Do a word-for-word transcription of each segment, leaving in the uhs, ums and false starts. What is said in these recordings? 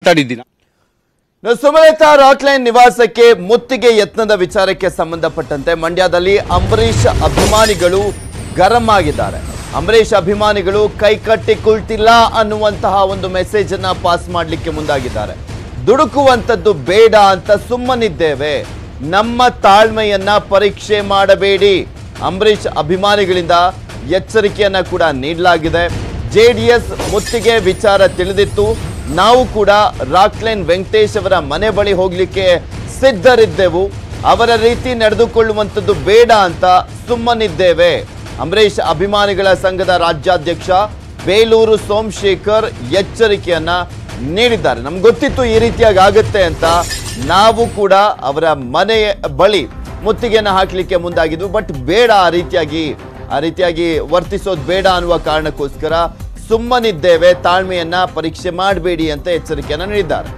ಮಾತಾಡಿದ್ದೀನಿ. ಸುಮಲತಾ ರಾಕ್ಲೈನ್ ನಿವಾಸಕ್ಕೆ ಮುತ್ತಿಗೆ ಯತ್ನದ ವಿಚಾರಕ್ಕೆ ಸಂಬಂಧಪಟ್ಟಂತೆ ಮಂಡ್ಯದಲ್ಲಿ ಅಂಬರೀಷ್ ಅಭಿಮಾನಿಗಳು ಗರಂ ಆಗಿದ್ದಾರೆ. ಅಂಬರೀಷ್ ಅಭಿಮಾನಿಗಳು ಕೈಕಟ್ಟಿ ಕುಳಿತಿಲ್ಲ ಅನ್ನುವಂತಹ ಒಂದು ಮೆಸೇಜ್ ಅನ್ನ ಪಾಸ್ ಮಾಡಲಿಕ್ಕೆ ಮುಂದಾಗಿದ್ದಾರೆ. ದುಡುಕುವಂತದ್ದು ಬೇಡ ಅಂತ ಸುಮ್ಮನಿದ್ದೇವೆ, ನಮ್ಮ ತಾಳ್ಮೆಯನ್ನ ಪರೀಕ್ಷೆ ಮಾಡಬೇಡಿ. ಅಂಬರೀಷ್ ಅಭಿಮಾನಿಗಳಿಂದ ಎಚ್ಚರಿಕೆಯನ್ನ ಕೂಡ ನೀಡಲಾಗಿದೆ. ಜೆಡಿಎಸ್ ಮುತ್ತಿಗೆ ವಿಚಾರ ತಿಳಿದಿತ್ತು, ನಾವು ಕೂಡ ರಾಕ್ಲೈನ್ ವೆಂಕಟೇಶ್ ಅವರ ಮನೆ ಬಳಿ ಹೋಗ್ಲಿಕ್ಕೆ ಸಿದ್ಧರಿದ್ದೆವು, ಅವರ ರೀತಿ ನಡೆದುಕೊಳ್ಳುವಂಥದ್ದು ಬೇಡ ಅಂತ ಸುಮ್ಮನಿದ್ದೇವೆ. ಅಂಬರೀಷ್ ಅಭಿಮಾನಿಗಳ ಸಂಘದ ರಾಜ್ಯಾಧ್ಯಕ್ಷ ಬೇಲೂರು ಸೋಮಶೇಖರ್ ಎಚ್ಚರಿಕೆಯನ್ನ ನೀಡಿದ್ದಾರೆ. ನಮ್ಗೆ ಗೊತ್ತಿತ್ತು ಈ ರೀತಿಯಾಗಿ ಆಗುತ್ತೆ ಅಂತ, ನಾವು ಕೂಡ ಅವರ ಮನೆಯ ಬಳಿ ಮುತ್ತಿಗೆಯನ್ನು ಹಾಕಲಿಕ್ಕೆ ಮುಂದಾಗಿದ್ವು, ಬಟ್ ಬೇಡ ಆ ರೀತಿಯಾಗಿ ಆ ರೀತಿಯಾಗಿ ವರ್ತಿಸೋದು ಬೇಡ ಅನ್ನುವ ಕಾರಣಕ್ಕೋಸ್ಕರ ಸುಮ್ಮನಿದ್ದೇವೆ, ತಾಳ್ಮೆಯನ್ನ ಪರೀಕ್ಷೆ ಮಾಡಬೇಡಿ ಅಂತ ಎಚ್ಚರಿಕೆಯನ್ನ ನೀಡಿದ್ದಾರೆ.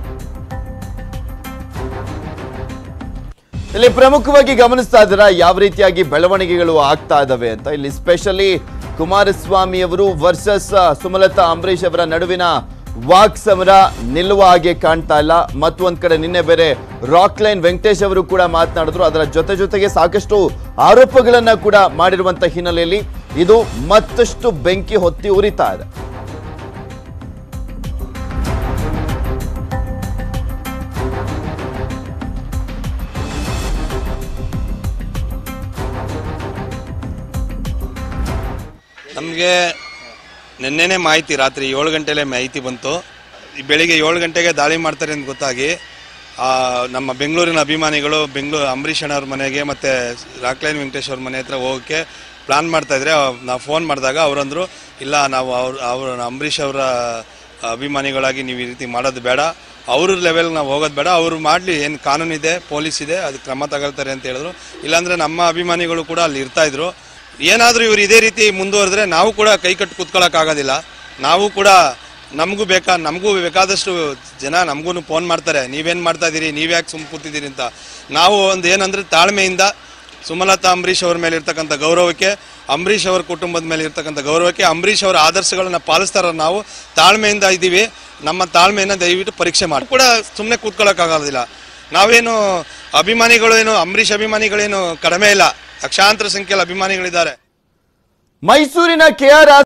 ಇಲ್ಲಿ ಪ್ರಮುಖವಾಗಿ ಗಮನಿಸ್ತಾ ಇದ್ದೀರಾ ಯಾವ ರೀತಿಯಾಗಿ ಬೆಳವಣಿಗೆಗಳು ಆಗ್ತಾ ಇದಾವೆ ಅಂತ. ಇಲ್ಲಿ ಸ್ಪೆಷಲಿ ಕುಮಾರಸ್ವಾಮಿ ಅವರು ವರ್ಸಸ್ ಸುಮಲತಾ ಅಂಬರೀಷ್ ಅವರ ನಡುವಿನ ವಾಕ್ ಸಮರ ನಿಲ್ಲುವ ಹಾಗೆ ಕಾಣ್ತಾ ಇಲ್ಲ. ಮತ್ತೊಂದ್ ಕಡೆ ನಿನ್ನೆ ಬೇರೆ ರಾಕ್ಲೈನ್ ವೆಂಕಟೇಶ್ ಅವರು ಕೂಡ ಮಾತನಾಡಿದ್ರು. ಅದರ ಜೊತೆ ಜೊತೆಗೆ ಸಾಕಷ್ಟು ಆರೋಪಗಳನ್ನ ಕೂಡ ಮಾಡಿರುವಂತ ಹಿನ್ನೆಲೆಯಲ್ಲಿ ಇದು ಮತ್ತಷ್ಟು ಬೆಂಕಿ ಹೊತ್ತಿ ಉರಿತಾ ಇದೆ. ನಮಗೆ ನಿನ್ನೆನೇ ಮಾಹಿತಿ, ರಾತ್ರಿ ಏಳು ಗಂಟೆಲೇ ಮಾಹಿತಿ ಬಂತು. ಬೆಳಿಗ್ಗೆ ಏಳು ಗಂಟೆಗೆ ದಾಳಿ ಮಾಡ್ತಾರೆ ಅಂತ ಗೊತ್ತಾಗಿ ನಮ್ಮ ಬೆಂಗಳೂರಿನ ಅಭಿಮಾನಿಗಳು ಬೆಂಗಳೂರು ಅಂಬರೀಷ್ ಅಣ್ಣವ್ರ ಮನೆಗೆ ಮತ್ತು ರಾಕ್ಲೈನ್ ವೆಂಕಟೇಶ್ ಅವ್ರ ಮನೆ ಹತ್ರ ಹೋಗೋಕ್ಕೆ ಪ್ಲಾನ್ ಮಾಡ್ತಾಯಿದ್ರೆ ನಾವು ಫೋನ್ ಮಾಡಿದಾಗ ಅವರಂದರು, ಇಲ್ಲ ನಾವು ಅವ್ರ ಅವ್ರ ಅಂಬರೀಷ್ ಅವರ ಅಭಿಮಾನಿಗಳಾಗಿ ನೀವು ಈ ರೀತಿ ಮಾಡೋದು ಬೇಡ, ಅವ್ರ ಲೆವೆಲ್ಗೆ ನಾವು ಹೋಗೋದು ಬೇಡ, ಅವರು ಮಾಡಲಿ, ಏನು ಕಾನೂನಿದೆ, ಪೊಲೀಸ್ ಇದೆ, ಅದಕ್ಕೆ ಕ್ರಮ ತಗೊಳ್ತಾರೆ ಅಂತ ಹೇಳಿದ್ರು. ಇಲ್ಲಾಂದರೆ ನಮ್ಮ ಅಭಿಮಾನಿಗಳು ಕೂಡ ಅಲ್ಲಿ ಇರ್ತಾಯಿದ್ರು. ಏನಾದರೂ ಇವರು ಇದೇ ರೀತಿ ಮುಂದುವರೆದ್ರೆ ನಾವು ಕೂಡ ಕೈ ಕಟ್ಟು ಕೂತ್ಕೊಳ್ಳೋಕ್ಕಾಗೋದಿಲ್ಲ. ನಾವು ಕೂಡ ನಮಗೂ ಬೇಕಾ ನಮಗೂ ಬೇಕಾದಷ್ಟು ಜನ ನಮಗೂ ಫೋನ್ ಮಾಡ್ತಾರೆ, ನೀವೇನು ಮಾಡ್ತಾ ಇದ್ದೀರಿ, ನೀವ್ಯಾಕೆ ಸುಮ್ಮ ಕೂತಿದ್ದೀರಿ ಅಂತ. ನಾವು ಒಂದು ಏನಂದರೆ ತಾಳ್ಮೆಯಿಂದ ಸುಮಲತಾ ಅಂಬರೀಷ್ ಅವ್ರ ಮೇಲೆ ಇರ್ತಕ್ಕಂಥ ಗೌರವಕ್ಕೆ, ಅಂಬರೀಷ್ ಅವ್ರ ಕುಟುಂಬದ ಮೇಲೆ ಇರ್ತಕ್ಕಂಥ ಗೌರವಕ್ಕೆ, ಅಂಬರೀಷ್ ಅವರ ಆದರ್ಶಗಳನ್ನ ಪಾಲಿಸ್ತಾರ ನಾವು ತಾಳ್ಮೆಯಿಂದ ಇದ್ದೀವಿ. ನಮ್ಮ ತಾಳ್ಮೆಯನ್ನು ದಯವಿಟ್ಟು ಪರೀಕ್ಷೆ ಮಾಡಿ ಕೂಡ ಸುಮ್ಮನೆ ಕೂತ್ಕೊಳ್ಳೋಕ್ಕಾಗೋದಿಲ್ಲ. ನಾವೇನು ಅಭಿಮಾನಿಗಳೇನು ಅಂಬರೀಷ್ ಅಭಿಮಾನಿಗಳೇನು ಕಡಿಮೆ ಇಲ್ಲ, ಲಕ್ಷಾಂತರ ಸಂಖ್ಯೆಯಲ್ಲಿ ಅಭಿಮಾನಿಗಳಿದ್ದಾರೆ. ಮೈಸೂರಿನ ಕೆ ಆರ್